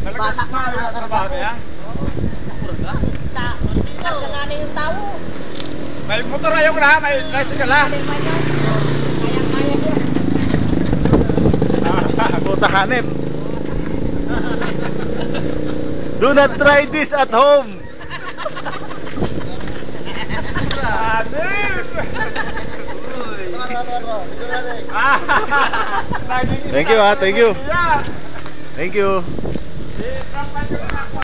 Bata ka na trabaho niya? Dito nga na yung tao. May motor ayaw na, may tricycle ha? Kaya-kaya niya. Puta hanep. Do not try this at home. Hanep! Thank you, thank you. Thank you.